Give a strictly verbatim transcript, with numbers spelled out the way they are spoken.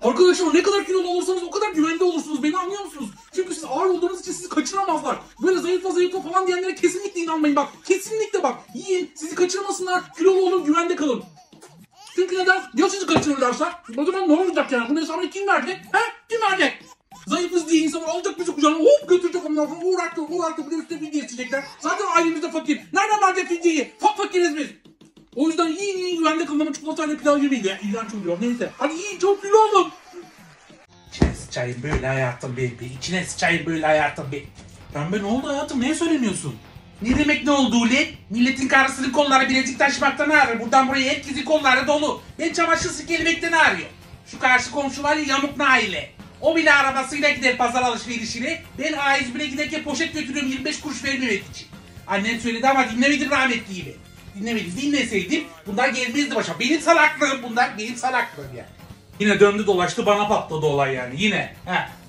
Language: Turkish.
Arkadaşlar ne kadar kilolu olursanız o kadar güvende olursunuz. Beni anlıyor musunuz? Çünkü siz ağır olduğunuz için sizi kaçıramazlar. Böyle zayıfla zayıfla falan diyenlere kesinlikle inanmayın bak. Kesinlikle bak. Yiyin. Sizi kaçırmasınlar. Kilolu olun, güvende kalın. Çünkü neden? Ya sizi kaçırırlarsa? O zaman ne olacak yani? Bunu hesabını kim verecek? He? Kim verecek? Zayıfız diye insanlar alacak bizi kucağına, hop götürecek, ondan sonra uğraştı uğraştı bir de üstüne fidye isteyecekler. Zaten ailemizde fakir. Nereden verecek fidyeyi? Fak fakiriz biz. O yüzden yiyin yiyin, güvende kalın ama çikolatayla pilav yemeyin ya. İğrenç oluyor. Neyse. Hadi yiyin, çok kilo olun. İçine sıçayım böyle hayatım benim. İçine sıçayım böyle hayatım benim. Pembe ne oldu hayatım? Neye söyleniyorsun? Ne demek ne oldu ulan? Milletin karısının kolları bilezik taşımaktan ağrır. Buradan buraya herkesin kolları dolu. Ben çamaşır silkelemekten ağrıyor. Şu karşı komşu var ya, Yamuk Naile. O bile arabasıyla gider pazar alışverişine. Ben A yüz bire giderken poşet götürüyorum yirmi beş kuruş vermemek için. Annem söyledi ama dinlemedim rahmetli gibi. Dinlemedim. Dinleseydim bunlar gelmezdi başa. Benim salaklığım bunlar. Benim salaklığım yani. Yine döndü dolaştı bana patladı olay yani. Yine. Heh.